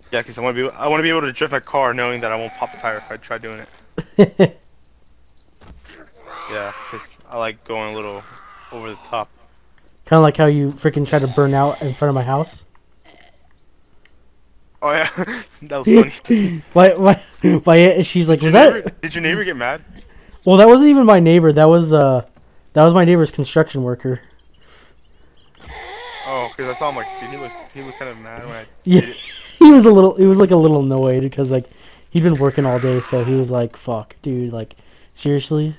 Yeah, because I want to be able to drift my car knowing that I won't pop the tire if I try doing it. Kind Yeah, because I like going a little over the top. of like how you freaking tried to burn out in front of my house. Oh yeah, that was funny. Why? She's like, was that? Did your neighbor get mad? Well, that wasn't even my neighbor. That was my neighbor's construction worker. Oh, because I saw him like, dude, he looked kind of mad when I Yeah, did it. he was a little. He was like a little annoyed because like he'd been working all day, so he was like, "Fuck, dude, like seriously."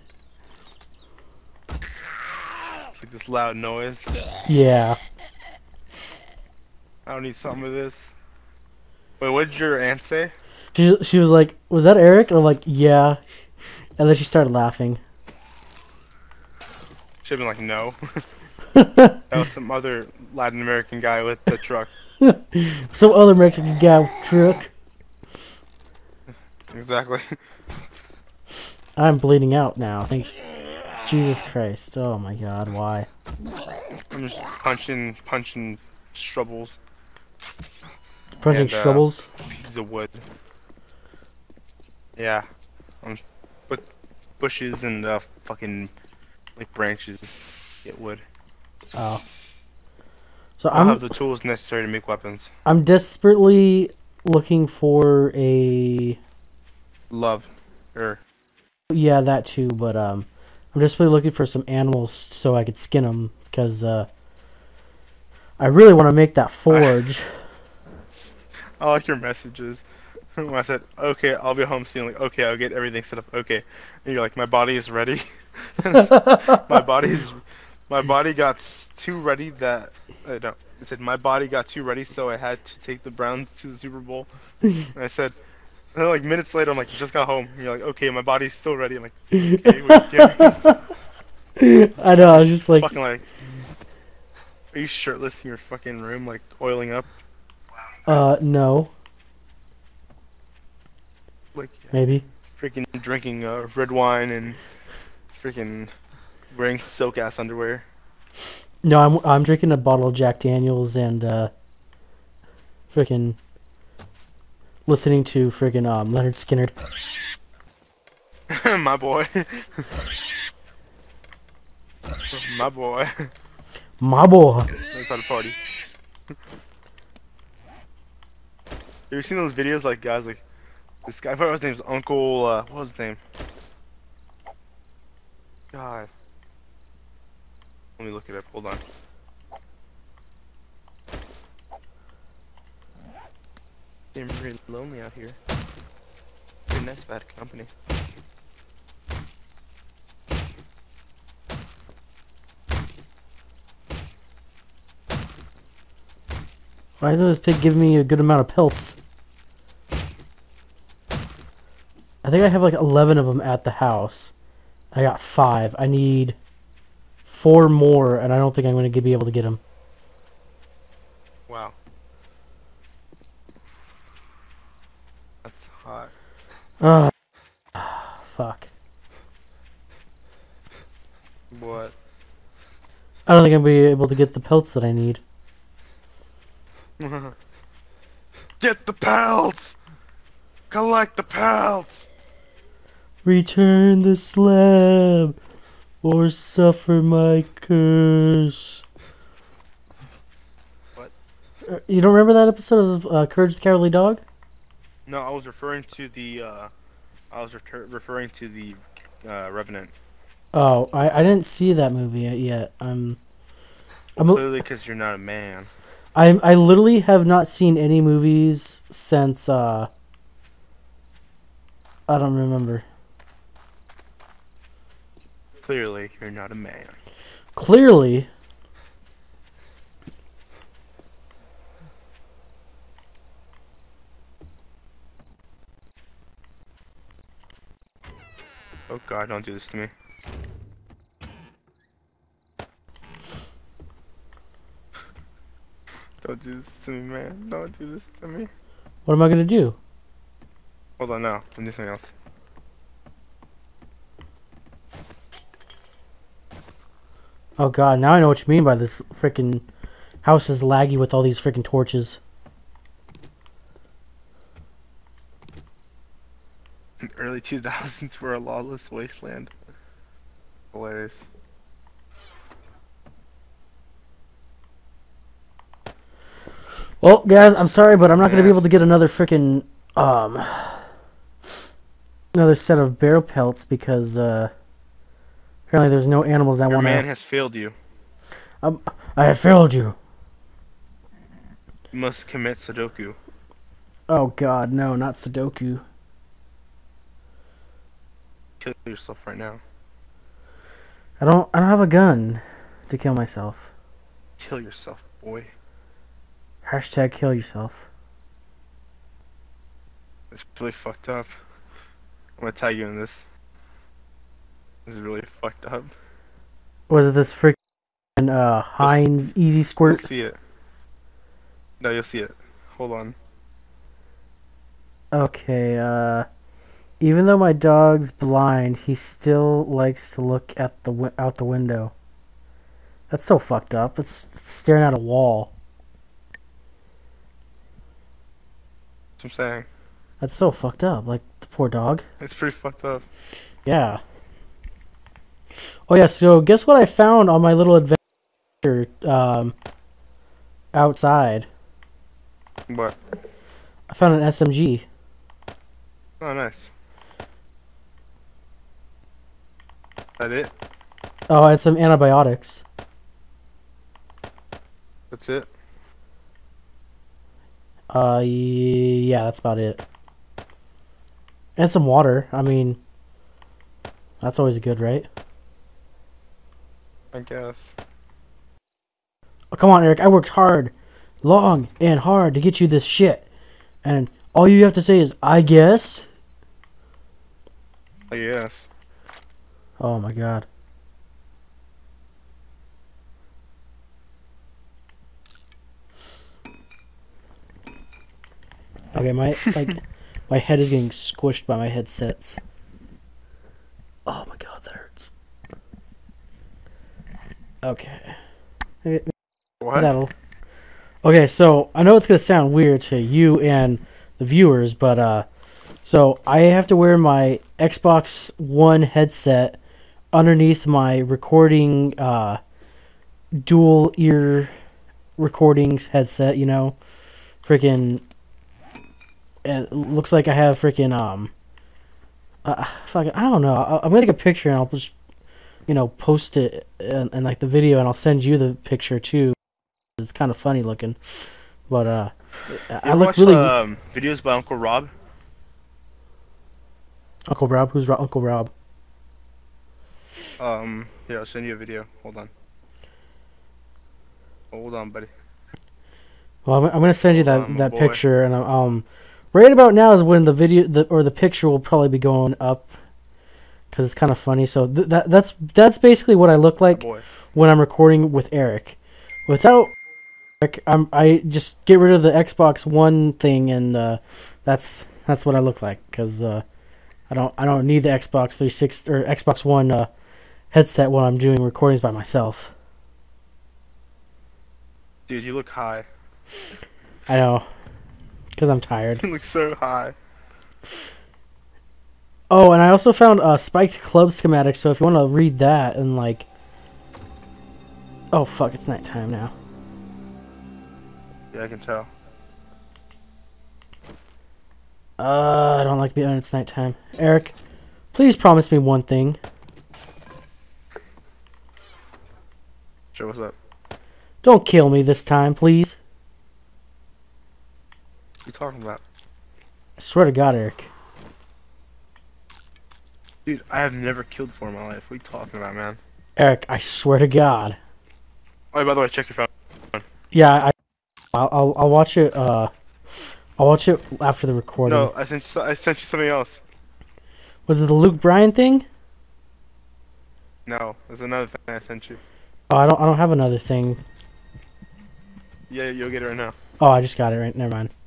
It's like this loud noise. Yeah. I don't need some of this. Wait, what did your aunt say? She was like, "Was that Eric?" And I'm like, "Yeah," and then she started laughing. Should have been like, no. That was some other Latin American guy with the truck. Some other Mexican guy with a truck. Exactly. I'm bleeding out now. Thank Jesus Christ. Oh my God, why? I'm just punching strubbles Punching and shrubbles. pieces of wood. Yeah, um, but bushes and fucking like branches get wood. Oh. So I'll have the tools necessary to make weapons. I'm desperately looking for a Love, or yeah, that too, but I'm desperately looking for some animals so I could skin them because I really want to make that forge. I like your messages. When I said, okay, I'll be home soon, like, okay, I'll get everything set up, okay. And you're like, my body is ready. my body's, my body got too ready that, no, it said, my body got too ready, so I had to take the Browns to the Super Bowl. And I said, and then, like, minutes later, I'm like, just got home. And you're like, okay, my body's still ready. I'm like, okay, wait, yeah. I know, I was just like, Fucking like, are you shirtless in your fucking room, like, oiling up? no, Like, maybe. freaking drinking red wine and freaking wearing silk ass underwear. No, I'm drinking a bottle of Jack Daniels and freaking listening to freaking Leonard Skinner. My boy. My boy. My boy. Knows how to party. You ever seen those videos like guys like this guy? I forgot his name's Uncle. What was his name? God. Let me look it up. Hold on. I'm really lonely out here. You're nice bad company. Why isn't this pig giving me a good amount of pelts? I think I have like 11 of them at the house. I got 5. I need 4 more, and I don't think I'm going to be able to get them. Wow. That's hot. Ugh. Fuck. What? I don't think I'm going to be able to get the pelts that I need. Get the pelts! Collect the pelts! Return the slab, or suffer my curse. What? You don't remember that episode of Courage the Cowardly Dog? No, I was referring to the, referring to the, Revenant. Oh, I didn't see that movie yet. Clearly because you're not a man. I literally have not seen any movies since I don't remember. Clearly you're not a man. Clearly. Oh god, don't do this to me. Don't do this to me, man. Don't do this to me. What am I gonna do? Hold on, no. I'm doing something else. Oh god, now I know what you mean by this freaking house is laggy with all these freaking torches. The early 2000s were a lawless wasteland. Hilarious. Well, guys, I'm sorry, but I'm not gonna be able to Nasty. get another freaking another set of bear pelts because apparently there's no animals that Your want man to. has failed you. I have failed you. You must commit Sudoku. Oh God, no, not Sudoku. Kill yourself right now. I don't have a gun to kill myself. Kill yourself, boy. Hashtag kill yourself. It's really fucked up. I'm gonna tag you in this. This is really fucked up. Was it this freaking Heinz Easy You'll Squirt? see it. No, you'll see it. Hold on. Okay, even though my dog's blind, he still likes to look at out the window. That's so fucked up. It's staring at a wall. That's what I'm saying. That's so fucked up. Like, the poor dog. It's pretty fucked up. Yeah. Oh yeah, so guess what I found on my little adventure outside? What? I found an SMG. Oh, nice. That it? Oh, and some antibiotics. That's it? Yeah, that's about it. And some water. I mean, that's always good, right? I guess. Oh, come on, Eric. I worked hard, long and hard to get you this shit. And all you have to say is, I guess. I guess. Oh my God. Okay, my head is getting squished by my headsets. Oh my God, that hurts. Okay. What? That'll. Okay, so I know it's gonna sound weird to you and the viewers, but so I have to wear my Xbox One headset underneath my recording dual ear recordings headset. You know, freaking. It looks like I have freaking fuck it, I don't know. I'm gonna take a picture and I'll just post it in like the video, and I'll send you the picture too. It's kind of funny looking, but I look watch, really. Videos by Uncle Rob? Uncle Rob? Who's Uncle Rob? Here, I'll send you a video. Hold on. Hold on, buddy. Well, I'm gonna send you Hold on, my that boy. picture, and right about now is when the video or the picture will probably be going up, because it's kind of funny. So that's basically what I look like Boy. when I'm recording with Eric. Without Eric, I just get rid of the Xbox One thing, and that's what I look like, because I don't need the Xbox 360 or Xbox One headset when I'm doing recordings by myself. Dude, you look high. I know, because I'm tired. You look so high. Oh, and I also found a spiked club schematic, so if you want to read that and like... Oh, fuck, it's nighttime now. Yeah, I can tell. I don't like being when it's nighttime. Eric, please promise me one thing. Sure, what's up? Don't kill me this time, please. What are you talking about? I swear to God, Eric. Dude, I have never killed before in my life. What are you talking about, man? Eric, I swear to God. Oh, by the way, check your phone. Yeah, I'll watch it. I'll watch it after the recording. No, I sent you something else. Was it the Luke Bryan thing? No, there's another thing I sent you. Oh, I don't have another thing. Yeah, you'll get it right now. Oh, I just got it right. Never mind.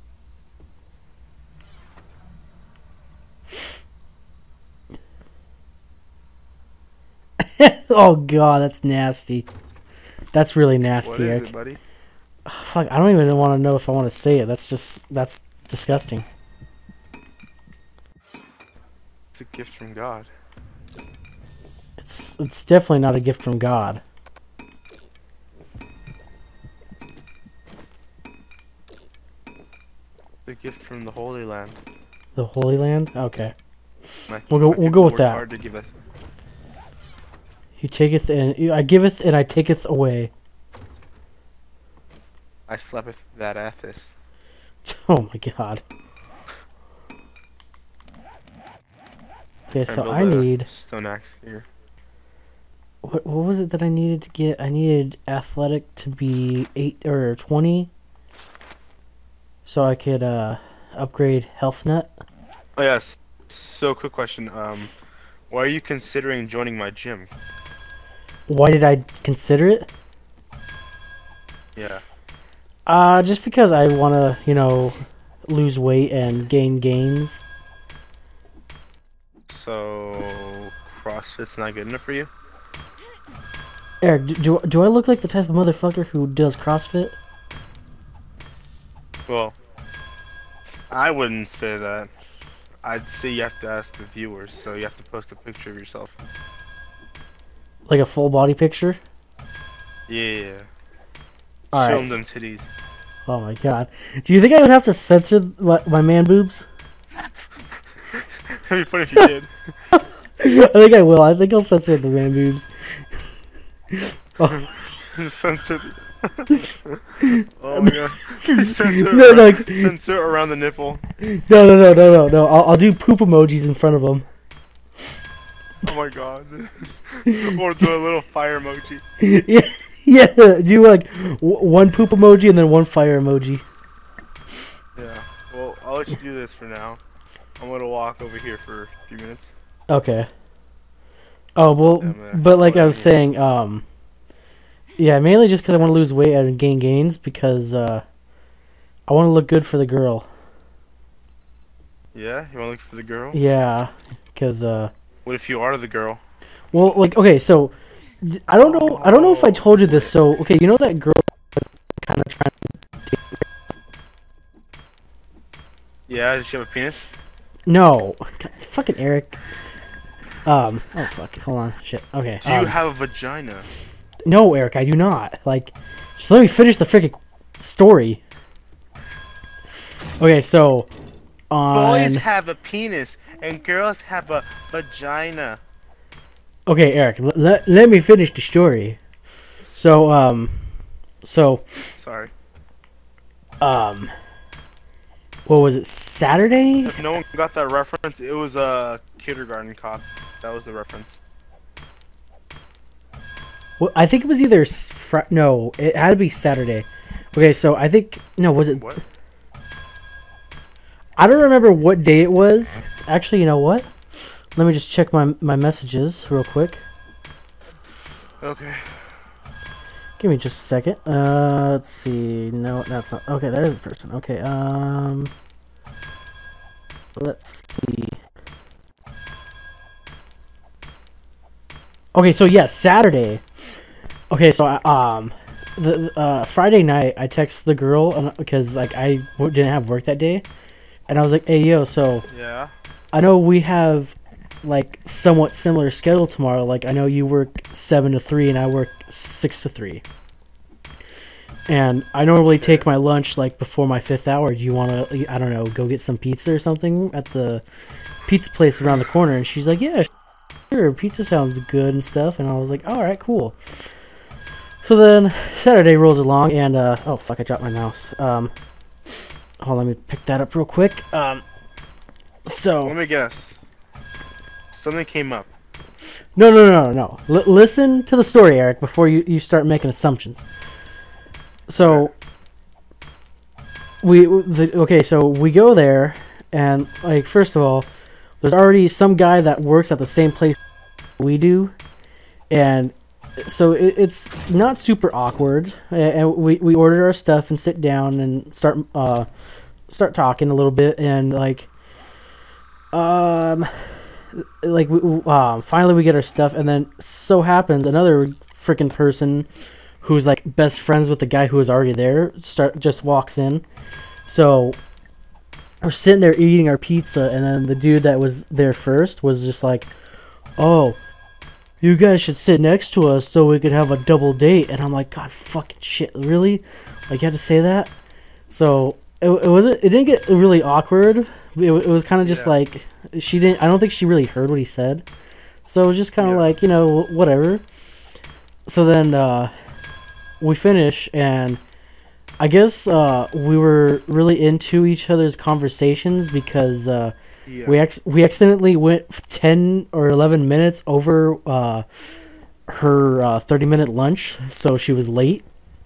Oh God, that's nasty. That's really nasty, What is Eric. it, buddy? Oh, fuck, I don't even want to know if I want to say it. That's disgusting. It's a gift from God. It's definitely not a gift from God. The gift from the Holy Land. The Holy Land? Okay. My, We'll go with that. hard to give us. He taketh and I giveth and I taketh away. I sleepeth that athis. Oh my god. Okay, so I need stone axe here. what was it that I needed to get? I needed athletic to be 8 or 20 so I could upgrade health nut. Oh yes. So quick question. Why are you considering joining my gym? Why did I consider it? Yeah. Just because I want to, you know, lose weight and gain gains. So CrossFit's not good enough for you? Eric, do I look like the type of motherfucker who does CrossFit? Well, I wouldn't say that. I'd say you have to ask the viewers, so you have to post a picture of yourself. Like a full body picture? Yeah. All Show right. them titties. Oh my god. Do you think I would have to censor my man boobs? It'd be funny if you did. I think I will. I think I'll censor the man boobs. Oh. Censor. Oh my god. Censor, No, around, censor around the nipple. No. I'll do poop emojis in front of them. Oh my god. Or do a little fire emoji. Yeah. Do like one poop emoji and then one fire emoji. Yeah. Well, I'll let you do this for now. I'm gonna walk over here for a few minutes. Okay. Oh well, but like I was saying, yeah, mainly just because I want to lose weight and gain gains because I want to look good for the girl. Yeah, you want to look for the girl? Yeah, because What if you are the girl? well, like okay, so I don't know if I told you this. So okay, you know that girl kind of trying. Yeah, does she have a penis? No, God, fucking Eric. Oh fuck, hold on, shit. Okay. Do you have a vagina? No, Eric, I do not. Like, just let me finish the freaking story. Okay, so Boys have a penis and girls have a vagina. Okay, Eric, let me finish the story. So Sorry. what was it? Saturday? If no one got that reference, it was a kindergarten cop. That was the reference. Well, I think it was either no, it had to be Saturday. Okay, so I think no, was it? What? I don't remember what day it was. Actually, you know what? Let me just check my messages real quick. Okay. Give me just a second. Let's see. No, that's not. Okay, that is the person. Okay. Let's see. Okay, so yes, Saturday. Okay, so the Friday night I text the girl because like I didn't have work that day, and I was like, "Hey, yo, so Yeah. I know we have like somewhat similar schedule tomorrow. Like I know you work 7 to 3 and I work 6 to 3. And I normally take my lunch like before my 5th hour. Do you want to, I don't know, go get some pizza or something at the pizza place around the corner?" And she's like, "Yeah, sure, pizza sounds good and stuff." And I was like, "All right, cool." So then Saturday rolls along and oh fuck, I dropped my mouse. Hold on, let me pick that up real quick. So Let me guess. Something came up. No. Listen to the story, Eric, before you start making assumptions. So so we go there, and like first of all, there's already some guy that works at the same place we do, and so it's not super awkward. And we order our stuff and sit down and start talking a little bit, and finally we get our stuff, and then so happens another freaking person who's like best friends with the guy who was already there just walks in. So we're sitting there eating our pizza, and then the dude that was there first was just like, "Oh, you guys should sit next to us so we could have a double date." And I'm like, "God, fucking shit, really? Like, you had to say that?" So it didn't get really awkward. It was kind of just like she didn't. I don't think she really heard what he said. So it was just kind of like, you know, whatever. So then we finish, and I guess we were really into each other's conversations because we accidentally went 10 or 11 minutes over her 30-minute lunch, so she was late.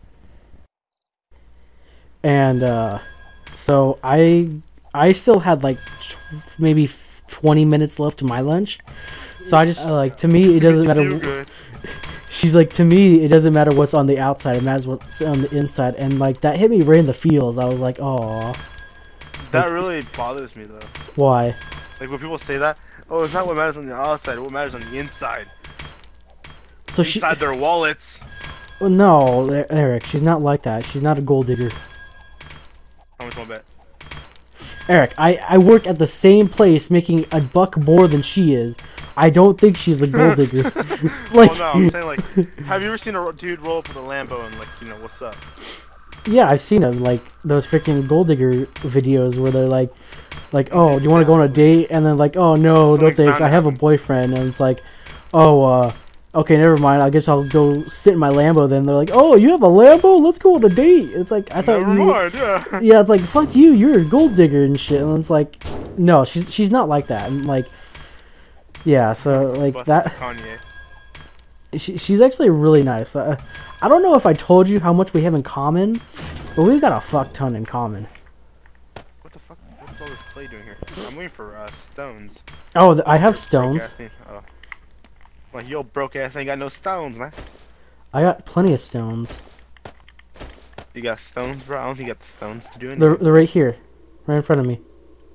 And so I still had like maybe 20 minutes left of my lunch. So I just like, to me it doesn't matter. She's like, to me it doesn't matter what's on the outside, it matters what's on the inside. And like that hit me right in the feels. I was like, oh. That really bothers me though. Why? Like when people say that, oh, it's not what matters on the outside, what matters on the inside. So inside their wallets. Well, no, Eric, she's not like that. She's not a gold digger. How much want to bet? Eric, I work at the same place making $1 more than she is. I don't think she's a gold digger. Like, well, no, I'm saying like, have you ever seen a dude roll up with a Lambo and like, you know, what's up? Yeah, I've seen them, like those freaking gold digger videos where they're like, oh, do you want to go on a date? And then like, oh no, no thanks, I have a boyfriend. And it's like, oh, okay, never mind. I guess I'll go sit in my Lambo then. They're like, oh, you have a Lambo? Let's go on a date. It's like, I thought yeah, it's like, fuck you, you're a gold digger and shit. And it's like, no, she's not like that. And like, yeah, so like that. Kanye. She's actually really nice. I don't know if I told you how much we have in common, but we've got a fuck ton in common. What the fuck? What's all this clay doing here? I'm waiting for stones. Oh, I have stones. Oh. Like, yo, broke ass ain't got no stones, man. I got plenty of stones. You got stones, bro? I don't think you got the stones to do anything. They're right here, right in front of me.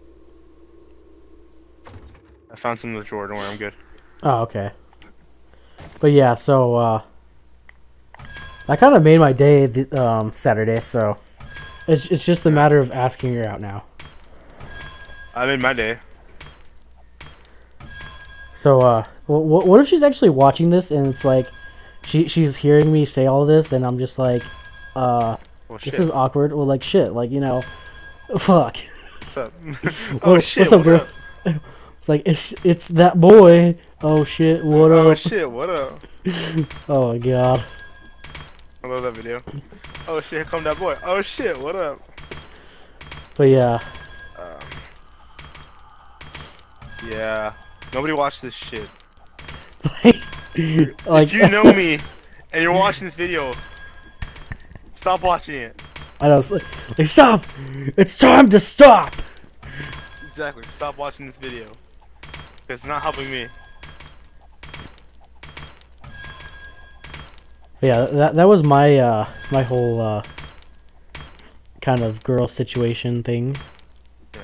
I found some in the drawer. Don't worry, I'm good. Oh, okay. But yeah, so that kind of made my day Saturday. So it's just a matter of asking her out now. I made my day. So what if she's actually watching this and it's like she's hearing me say all this and I'm just like well, this is awkward. Well, like shit, like, you know, fuck. What's up? Oh shit, what's up, girl? It's like it's that boy. Oh shit, what up? Oh shit, what up? Oh my god. I love that video. Oh shit, here come that boy. Oh shit, what up? But yeah. Yeah. Nobody watched this shit. Like, if you know me and you're watching this video, stop watching it. I know. It's like stop! It's time to stop! Exactly. Stop watching this video. It's not helping me. Yeah, that was my my whole kind of girl situation thing. Yeah.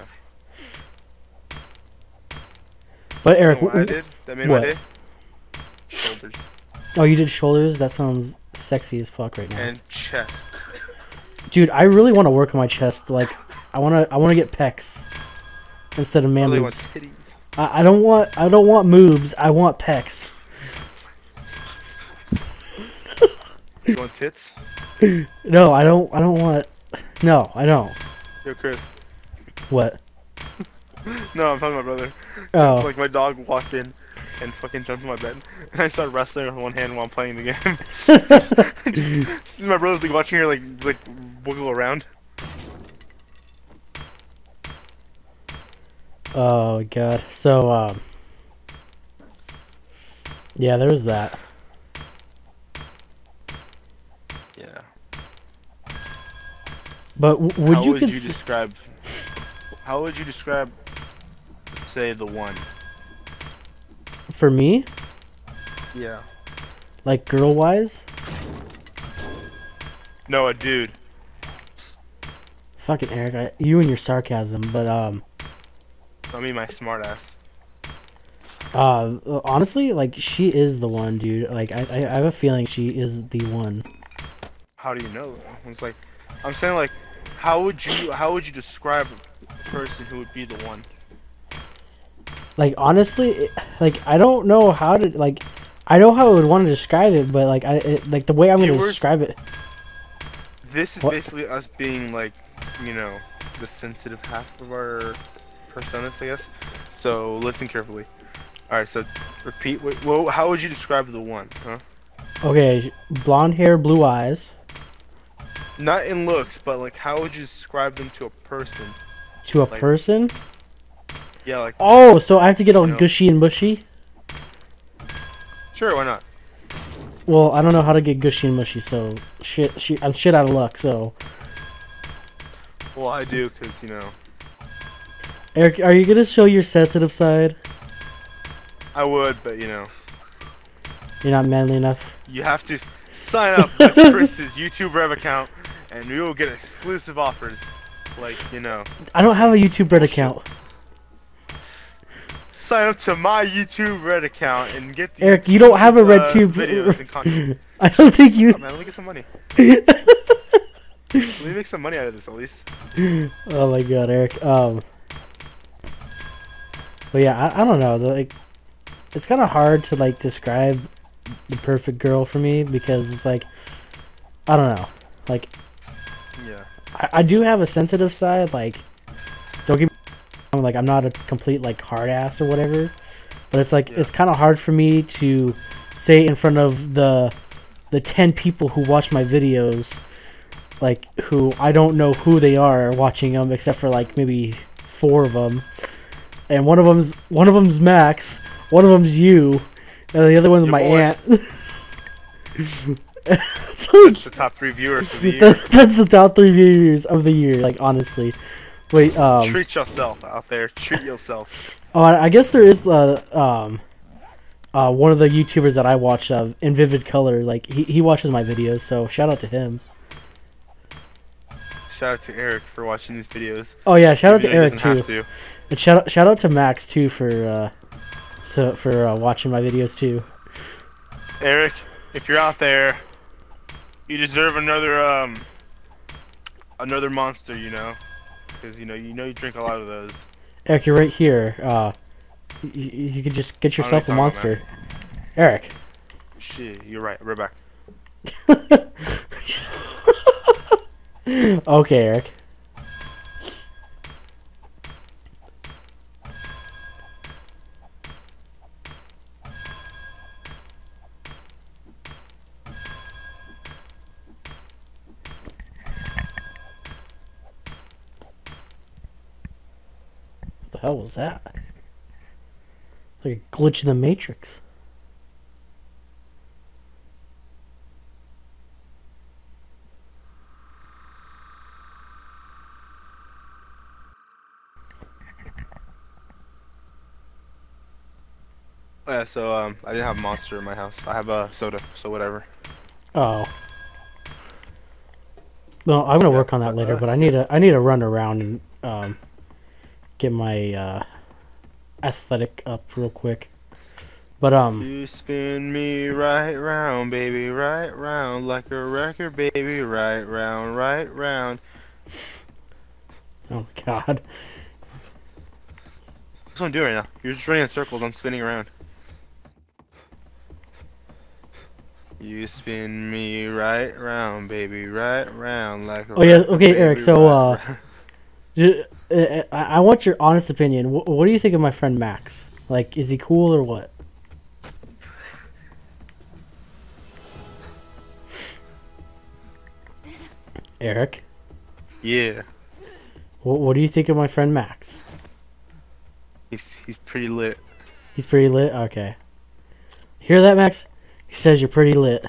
But Eric, what I did that made what? my day? Shoulders. Oh, you did shoulders? That sounds sexy as fuck right now. And chest. Dude, I really want to work on my chest. Like, I want to get pecs instead of man boobs. I don't want moobs. I want pecs. You want tits? No, I don't want. No, I don't. Yo, Chris. What? No, I'm talking to my brother. Oh. It's like my dog walked in and fucking jumped in my bed, and I started wrestling with one hand while I'm playing the game. This is my brother's like watching her like wiggle around. Oh god. So yeah, there was that. Yeah. But would you describe? How would you describe, say, the one? For me? Yeah. Like girl-wise? No, a dude. Fucking Eric, you and your sarcasm, but I mean my smart ass. honestly, like, she is the one, dude. Like, I have a feeling she is the one. How do you know? It's like, I'm saying, like, how would you describe person who would be the one. Like honestly, like I don't know how to like. I know how I would want to describe it, but like like the way I'm going to Viewers, describe it. this is What? basically us being like, you know, the sensitive half of our personas, I guess. So listen carefully. All right, so repeat. Well, how would you describe the one? Huh? Okay, blonde hair, blue eyes. Not in looks, but like, how would you describe them to a person? To a Like, person. yeah, like, Oh, so I have to get all you know, gushy and mushy. sure, why not? Well, I don't know how to get gushy and mushy, so I'm shit out of luck. So, Well, I do, cause you know, Eric, are you gonna show your sensitive side? I would, but you know, You're not manly enough. you have to sign up with Chris's YouTube Rev account, and we will get exclusive offers. Like, you know, I don't have a YouTube Red account. sign up to my YouTube Red account and get the Eric, you don't have a Red exclusive, tube. videos and content. I don't think you. Oh, man, let me get some money. Let me make some money out of this at least. Oh my god, Eric. But yeah, I don't know. Like, it's kind of hard to like describe the perfect girl for me because it's like, I don't know. Like, Yeah. I do have a sensitive side. Like, don't get me wrong, like I'm not a complete like hard ass or whatever. But it's like it's kind of hard for me to say in front of the 10 people who watch my videos, like who I don't know who they are watching them except for like maybe 4 of them. And one of them's Max, one of them's you, and the other one's Your my boy. aunt. That's the top 3 viewers of the year. That's the top 3 viewers of the year. Like honestly, wait. Treat yourself out there. Treat yourself. Oh, I guess there is one of the YouTubers that I watch in Vivid Color. Like he watches my videos, so shout out to him. Shout out to Eric for watching these videos. Oh yeah, shout out to Even though he Eric doesn't too. have to. And shout out to Max too for watching my videos too. Eric, if you're out there, you deserve another monster, you know, because you drink a lot of those. Eric, you're right here. You could just get yourself a talking about, monster. Eric. Shit, you're right. We're back. Okay, Eric. What the hell was that? Like a glitch in the Matrix. Yeah, so I didn't have Monster in my house. I have a soda, so whatever. Oh. No, I'm gonna work on that later, but I need to run around and get my athletic up real quick. But You spin me right round, baby, right round, like a record, baby, right round, right round. oh god. That's what I'm doing right now. You're just running in circles. I'm spinning around. You spin me right round, baby, right round, like a Oh yeah, record, okay, baby, Eric. So right round. I want your honest opinion. What do you think of my friend Max? Like, is he cool or what? Eric, Yeah, what do you think of my friend Max? he's pretty lit. He's pretty lit. Okay. Hear that, Max? He says you're pretty lit.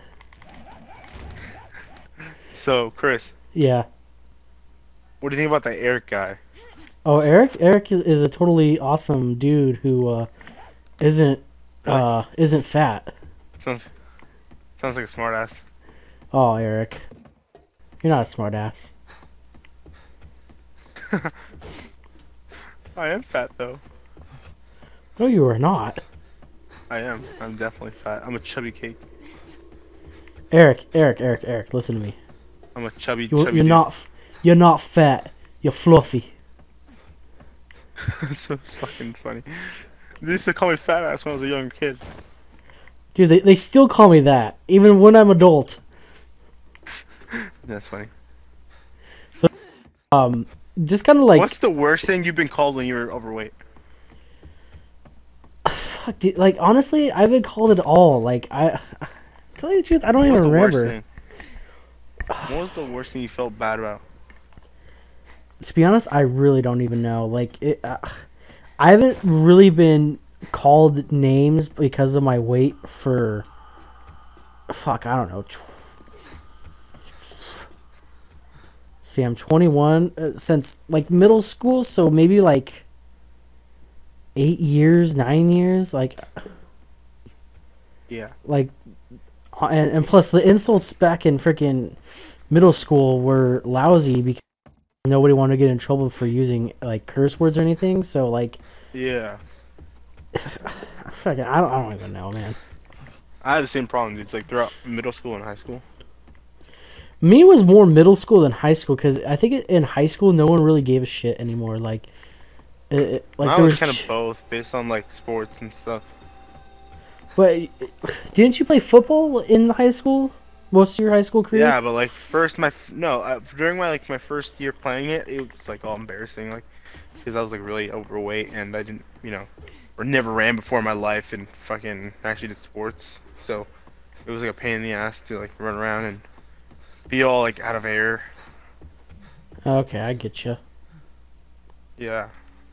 So, Chris, Yeah. what do you think about that Eric guy? Oh, Eric. Eric is a totally awesome dude who isn't fat. Sounds like a smart ass. Oh, Eric, you're not a smart ass. I am fat though. No, you are not. I am. I'm definitely fat. I'm a chubby cake. Eric. Listen to me. I'm a chubby You're dude. not. You're not fat. You're fluffy. It's so fucking funny. They used to call me fat ass when I was a younger kid. Dude, they still call me that, even when I'm adult. That's funny. So, just kind of like, What's the worst thing you've been called when you were overweight? fuck, dude, like, honestly, I've been called it all. Like, tell you the truth, I don't What was even the worst remember. thing? What was the worst thing you felt bad about? To be honest, I really don't even know. Like, I haven't really been called names because of my weight for, fuck, I don't know. See, I'm 21 since like middle school, so maybe like 8 years, 9 years, Yeah. like, and plus the insults back in freaking middle school were lousy because nobody wanted to get in trouble for using like curse words or anything. So like, Yeah. fucking, I don't even know, man. I had the same problems. It's like throughout middle school and high school. Me was more middle school than high school because I think in high school no one really gave a shit anymore. Like, like Mine there was was, kind of both, based on like sports and stuff. but didn't you play football in high school? Most of your high school career? Yeah, but like first no, during my first year playing it, it was like all embarrassing, like because I was like really overweight and I didn't, or never ran before in my life and fucking actually did sports, so it was like a pain in the ass to like run around and be all like out of air. Okay, I get you. Yeah,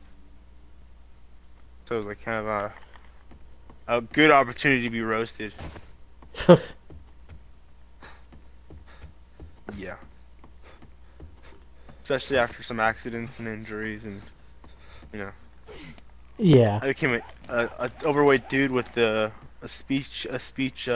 so it was like kind of a good opportunity to be roasted. Yeah, especially after some accidents and injuries and you know. Yeah. I became a overweight dude with a speech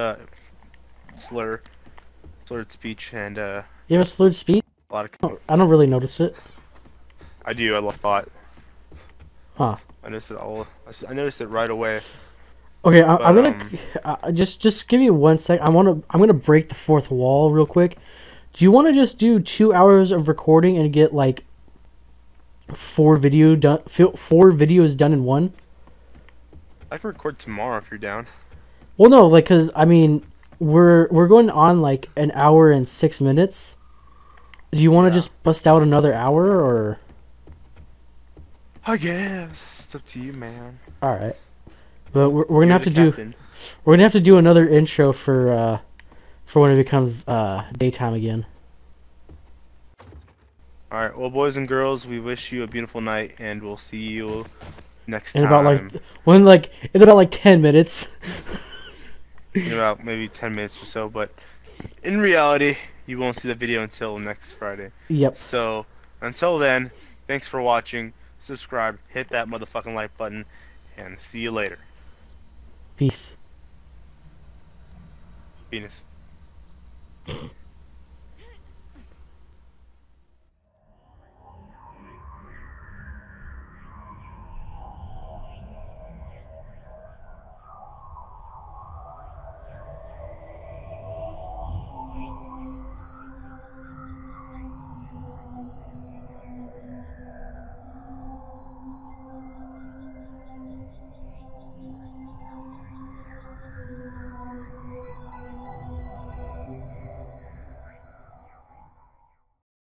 slurred speech, and You have a slurred speech? a lot of. I don't really notice it. I do. I love thought. Huh. I noticed it all. I noticed it right away. Okay, I'm But gonna just give me 1 sec. I'm gonna break the fourth wall real quick. Do you want to just do 2 hours of recording and get like four videos done in one? I can record tomorrow if you're down. Well, no, like, cause I mean, we're going on like an hour and 6 minutes. Do you want to Yeah. just bust out another hour or? I guess it's up to you, man. All right, but we're gonna You're have the to do captain. we're gonna have to do another intro for when it becomes daytime again. All right. Well, boys and girls, we wish you a beautiful night, and we'll see you next In time. about in about like 10 minutes. In about maybe 10 minutes or so, but in reality, you won't see the video until next Friday. Yep. So, until then, thanks for watching, subscribe, hit that motherfucking like button, and see you later. Peace. Penis.